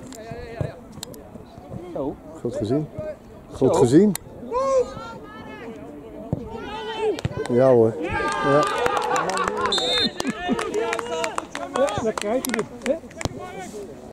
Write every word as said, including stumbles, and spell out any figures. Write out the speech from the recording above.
Zo. Goed gezien. Goed gezien. Ja hoor. Ja. Ja, dan krijg je het.